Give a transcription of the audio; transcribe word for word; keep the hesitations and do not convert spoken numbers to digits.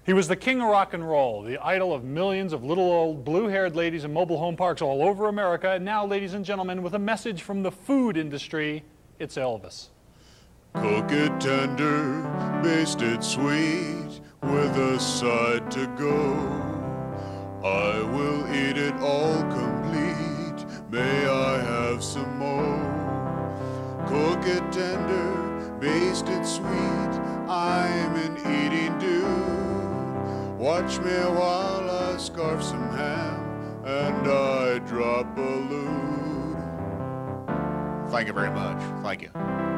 He was the king of rock and roll, the idol of millions of little old blue-haired ladies in mobile home parks all over America. And now, ladies and gentlemen, with a message from the food industry, it's Elvis. Cook it tender, baste it sweet, with a side to go. I will eat it all complete, may I have some more? Cook it tender, baste it sweet, I'm an eating dude. Watch me while I scarf some ham and I drop a lewd. Thank you very much. Thank you.